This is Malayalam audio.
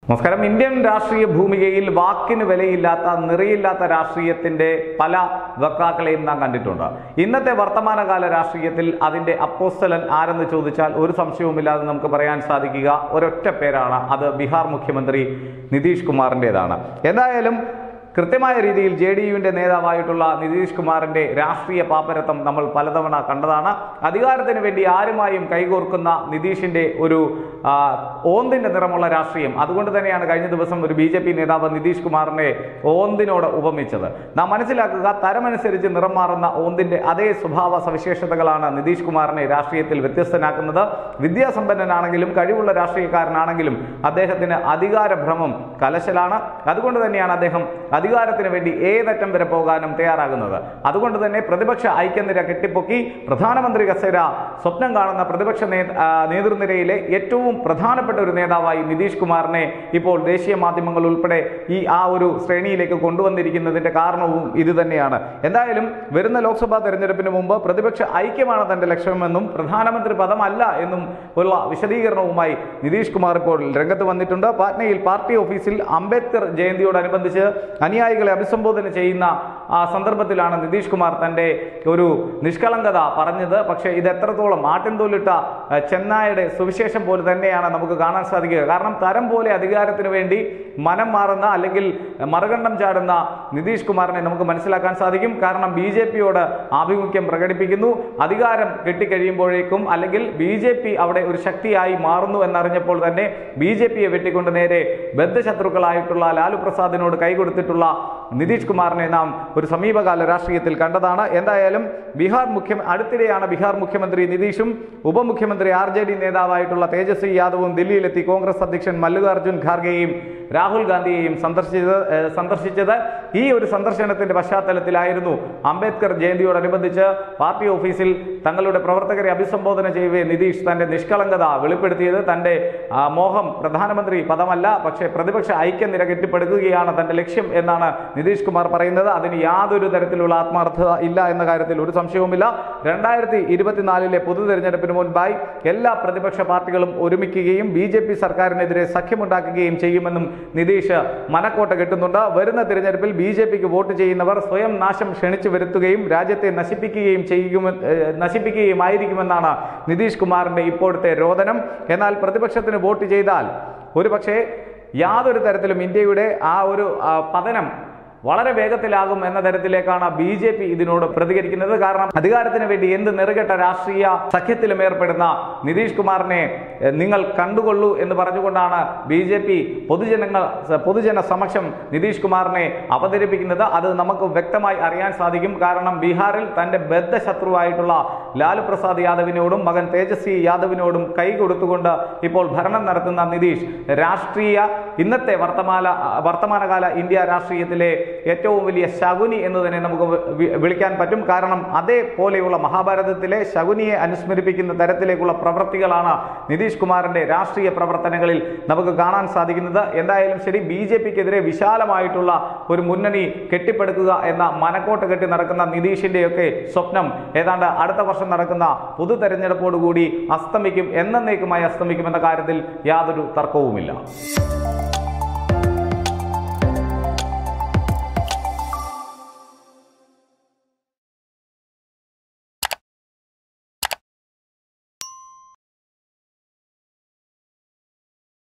നമസ്കാരം. ഇന്ത്യൻ രാഷ്ട്രീയ ഭൂമികയിൽ വാക്കിന് വിലയില്ലാത്ത നിറയില്ലാത്ത രാഷ്ട്രീയത്തിന്റെ പല വക്താക്കളെയും നാം കണ്ടിട്ടുണ്ട്. ഇന്നത്തെ വർത്തമാനകാല രാഷ്ട്രീയത്തിൽ അതിന്റെ അപ്പോസ്തലൻ ആരെന്ന് ചോദിച്ചാൽ ഒരു സംശയവുമില്ലാതെ നമുക്ക് പറയാൻ സാധിക്കുക ഒരൊറ്റ പേരാണ്. അത് ബീഹാർ മുഖ്യമന്ത്രി നിതീഷ് കുമാറിൻ്റെതാണ്. എന്തായാലും കൃത്യമായ രീതിയിൽ JDUവിൻ്റെ നേതാവായിട്ടുള്ള നിതീഷ് കുമാറിൻ്റെ രാഷ്ട്രീയ പാപ്പരത്വം നമ്മൾ പലതവണ കണ്ടതാണ്. അധികാരത്തിന് വേണ്ടി ആരുമായും കൈകോർക്കുന്ന നിതീഷിൻ്റെ ഒരു ഓന്തിൻ്റെ നിറമുള്ള രാഷ്ട്രീയം. അതുകൊണ്ട് തന്നെയാണ് കഴിഞ്ഞ ദിവസം ഒരു BJP നേതാവ് നിതീഷ് കുമാറിനെ ഓന്തിനോട് ഉപമിച്ചത്. നാം മനസ്സിലാക്കുക, തരമനുസരിച്ച് നിറം മാറുന്ന ഓന്തിൻ്റെ അതേ സ്വഭാവ സവിശേഷതകളാണ് നിതീഷ് കുമാറിനെ രാഷ്ട്രീയത്തിൽ വ്യത്യസ്തനാക്കുന്നത്. വിദ്യാസമ്പന്നനാണെങ്കിലും കഴിവുള്ള രാഷ്ട്രീയക്കാരനാണെങ്കിലും അദ്ദേഹത്തിന് അധികാരഭ്രമം കലശലാണ്. അതുകൊണ്ട് തന്നെയാണ് അദ്ദേഹം അധികാരത്തിന് വേണ്ടി ഏതറ്റം വരെ പോകാനും തയ്യാറാകുന്നത്. അതുകൊണ്ട് തന്നെ പ്രതിപക്ഷ ഐക്യനിര കെട്ടിപ്പൊക്കി പ്രധാനമന്ത്രി കസേര സ്വപ്നം കാണുന്ന പ്രതിപക്ഷ നേതൃനിരയിലെ ഏറ്റവും പ്രധാനപ്പെട്ട ഒരു നേതാവായി നിതീഷ് കുമാറിനെ ഇപ്പോൾ ദേശീയ മാധ്യമങ്ങൾ ഉൾപ്പെടെ ആ ഒരു ശ്രേണിയിലേക്ക് കൊണ്ടുവന്നിരിക്കുന്നതിന്റെ കാരണവും ഇത് തന്നെയാണ്. എന്തായാലും വരുന്ന ലോക്സഭാ തെരഞ്ഞെടുപ്പിന് മുമ്പ് പ്രതിപക്ഷ ഐക്യമാണ് തന്റെ ലക്ഷ്യമെന്നും പ്രധാനമന്ത്രി പദമല്ല എന്നും ഉള്ള വിശദീകരണവുമായി നിതീഷ് കുമാർ ഇപ്പോൾ രംഗത്ത് വന്നിട്ടുണ്ട്. പാറ്റ്നയിൽ പാർട്ടി ഓഫീസിൽ അംബേദ്കർ ജയന്തിയോടനുബന്ധിച്ച് അനുയായികളെ അഭിസംബോധന ചെയ്യുന്ന ആ സന്ദർഭത്തിലാണ് നിതീഷ് കുമാർ തൻ്റെ ഒരു നിഷ്കളങ്കത പറഞ്ഞത്. പക്ഷേ ഇത് എത്രത്തോളം ആട്ടിൻതോലിട്ട ചെന്നായുടെ സുവിശേഷം പോലെ തന്നെയാണ് നമുക്ക് കാണാൻ സാധിക്കുക. കാരണം തരം പോലെ അധികാരത്തിന് വേണ്ടി മനം മാറുന്ന അല്ലെങ്കിൽ മറുകണ്ഠം ചാടുന്ന നിതീഷ് കുമാറിനെ നമുക്ക് മനസ്സിലാക്കാൻ സാധിക്കും. കാരണം BJPയോട് ആഭിമുഖ്യം പ്രകടിപ്പിക്കുന്നു. അധികാരം കിട്ടിക്കഴിയുമ്പോഴേക്കും അല്ലെങ്കിൽ BJP അവിടെ ഒരു ശക്തിയായി മാറുന്നു എന്നറിഞ്ഞപ്പോൾ തന്നെ BJPയെ വെട്ടിക്കൊണ്ട് നേരെ ബദ്ധശത്രുക്കളായിട്ടുള്ള ലാലു പ്രസാദിനോട് കൈകൊടുത്തിട്ടുള്ള നിതീഷ് കുമാറിനെ നാം ഒരു സമീപകാല രാഷ്ട്രീയത്തിൽ കണ്ടതാണ്. എന്തായാലും അടുത്തിടെയാണ് ബീഹാർ മുഖ്യമന്ത്രി നിതീഷും ഉപമുഖ്യമന്ത്രി RJD നേതാവായിട്ടുള്ള തേജസ്വി യാദവും ദില്ലിയിലെത്തി കോൺഗ്രസ് അധ്യക്ഷൻ മല്ലികാർജുൻ ഖാർഗെയും രാഹുൽ ഗാന്ധിയെയും സന്ദർശിച്ചത്. ഈ ഒരു സന്ദർശനത്തിന്റെ പശ്ചാത്തലത്തിലായിരുന്നു അംബേദ്കർ ജയന്തിയോടനുബന്ധിച്ച് പാർട്ടി ഓഫീസിൽ തങ്ങളുടെ പ്രവർത്തകരെ അഭിസംബോധന ചെയ്യവേ നിതീഷ് തന്റെ നിഷ്കളങ്കത വെളിപ്പെടുത്തിയത്. തന്റെ മോഹം പ്രധാനമന്ത്രി പദമല്ല, പക്ഷേ പ്രതിപക്ഷ ഐക്യനിര കെട്ടിപ്പടുക്കുകയാണ് തന്റെ ലക്ഷ്യം എന്നാണ് നിതീഷ് കുമാർ പറയുന്നത്. അതിന് യാതൊരു തരത്തിലുള്ള ആത്മാർത്ഥത ഇല്ല എന്ന കാര്യത്തിൽ ഒരു സംശയവുമില്ല. 2024 പൊതു തെരഞ്ഞെടുപ്പിന് മുൻപായി എല്ലാ പ്രതിപക്ഷ പാർട്ടികളും ഒരുമിക്കുകയും BJP സർക്കാരിനെതിരെ സഖ്യമുണ്ടാക്കുകയും ചെയ്യുമെന്നും നിതീഷ് മനക്കോട്ട കെട്ടുന്നുണ്ട്. വരുന്ന തിരഞ്ഞെടുപ്പിൽ BJPക്ക് വോട്ട് ചെയ്യുന്നവർ സ്വയം നാശം ക്ഷണിച്ചു വരുത്തുകയും രാജ്യത്തെ നശിപ്പിക്കുകയുമായിരിക്കുമെന്നാണ് നിതീഷ് കുമാറിന്റെ ഇപ്പോഴത്തെ രോദനം. എന്നാൽ പ്രതിപക്ഷത്തിന് വോട്ട് ചെയ്താൽ ഒരുപക്ഷെ യാതൊരു തരത്തിലും ഇന്ത്യയുടെ ആ ഒരു പതനം വളരെ വേഗത്തിലാകും എന്ന തരത്തിലേക്കാണ് BJP ഇതിനോട് പ്രതികരിക്കുന്നത്. കാരണം അധികാരത്തിന് വേണ്ടി എന്ത് നെറുകെട്ട രാഷ്ട്രീയ സഖ്യത്തിലും ഏർപ്പെടുന്ന നിതീഷ് കുമാറിനെ നിങ്ങൾ കണ്ടുകൊള്ളൂ എന്ന് പറഞ്ഞുകൊണ്ടാണ് BJP പൊതുജന സമക്ഷം നിതീഷ് കുമാറിനെ അവതരിപ്പിക്കുന്നത്. അത് നമുക്ക് വ്യക്തമായി അറിയാൻ സാധിക്കും. കാരണം ബീഹാറിൽ തന്റെ ബദ്ധശത്രുവായിട്ടുള്ള ലാലു പ്രസാദ് യാദവിനോടും മകൻ തേജസ്വി യാദവിനോടും കൈ കൊടുത്തുകൊണ്ട് ഇപ്പോൾ ഭരണം നടത്തുന്ന നിതീഷ് ഇന്നത്തെ വർത്തമാനകാല ഇന്ത്യ രാഷ്ട്രീയത്തിലെ ഏറ്റവും വലിയ ശകുനി എന്ന് തന്നെ നമുക്ക് വിളിക്കാൻ പറ്റും. കാരണം അതേപോലെയുള്ള മഹാഭാരതത്തിലെ ശകുനിയെ അനുസ്മരിപ്പിക്കുന്ന തരത്തിലേക്കുള്ള പ്രവൃത്തികളാണ് നിതീഷ് കുമാറിന്റെ രാഷ്ട്രീയ പ്രവർത്തനങ്ങളിൽ നമുക്ക് കാണാൻ സാധിക്കുന്നത്. എന്തായാലും ശരി, BJPക്കെതിരെ വിശാലമായിട്ടുള്ള ഒരു മുന്നണി കെട്ടിപ്പടുക്കുക എന്ന മനക്കോട്ട് കെട്ടി നടക്കുന്ന നിതീഷിന്റെയൊക്കെ സ്വപ്നം ഏതാണ്ട് അടുത്ത വർഷം നടക്കുന്ന പൊതു തെരഞ്ഞെടുപ്പോടുകൂടി എന്നേക്കുമായി അസ്തമിക്കുമെന്ന കാര്യത്തിൽ യാതൊരു തർക്കവുമില്ല.